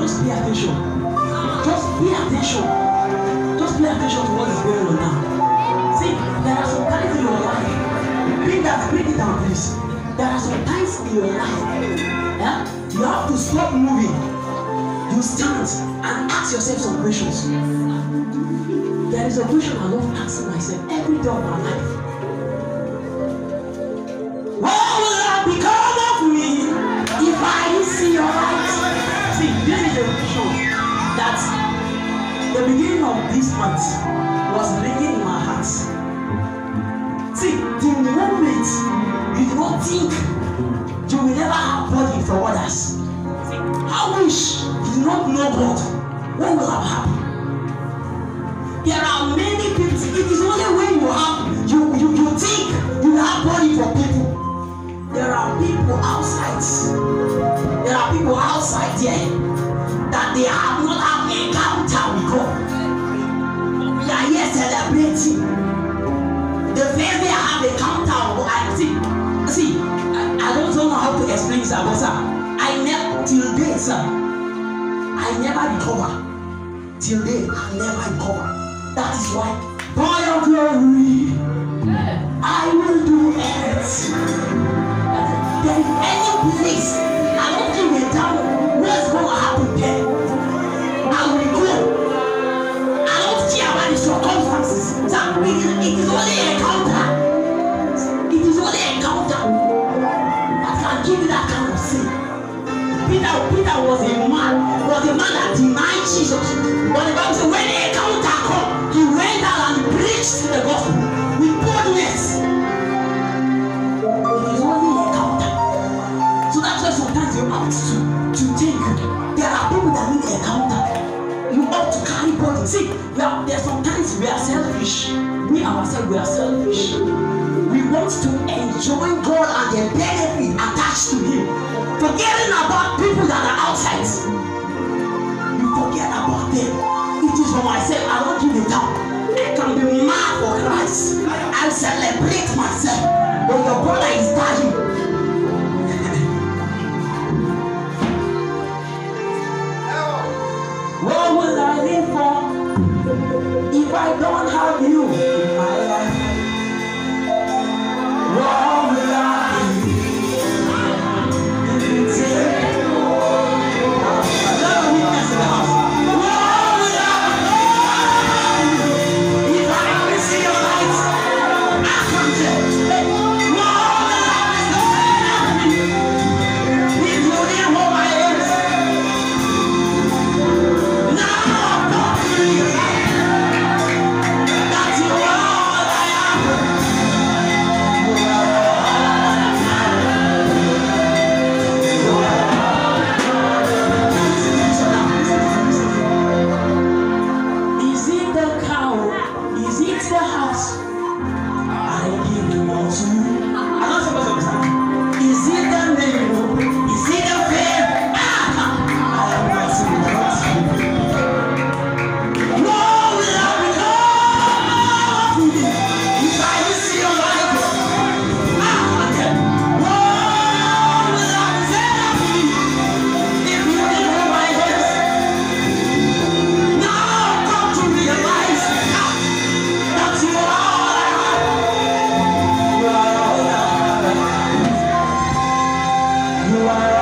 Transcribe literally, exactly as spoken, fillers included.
just pay attention. Just pay attention. Just pay attention to what is going on now. See, there are some times in your life. Bring that, bring it down, please. There are some times in your life. Yeah? You have to stop moving. You stand and ask yourself some questions. There is a question I love asking myself every day of my life. What will I become of me if I see your light? See, this is a question that the beginning of this month was ringing in my heart. See, the moment you do not think you will never have body for others. See, I wish you do not know God. What will have happened? There are many people. It is only when you have you you, you think you have body for people. There are people outside. There are people outside there that they have not had encounter with God. We are here celebrating. The first day I have encounter, I see. See, I, I don't know how to explain this, but sir, I never till date, sir. I never recover. Till date, I never recover. That is why, for your glory, I will do anything. There is any place, I don't give a damn what's going to happen there. I will go. I don't care about the circumstances. So it, is, it is only a encounter. It is only a encounter that can give you that kind of sin. Peter, Peter was a man, was a man that denied Jesus. But the Bible says when the encounter comes, he went out and preached the gospel with boldness. It is only an encounter. So that's why sometimes you have to, to think. There are people that need an encounter. You ought to carry burden. See, we are, there are sometimes we are selfish. We ourselves, we are selfish. We want to enjoy God and the benefit attached to Him. Forgetting about people that are outside. You forget about them. It is for myself. I don't give it up. I can be mad for Christ. I celebrate myself. But your brother is dying. What will I live for if I don't have you in my life? What will I live? If you take another witness in the house. You are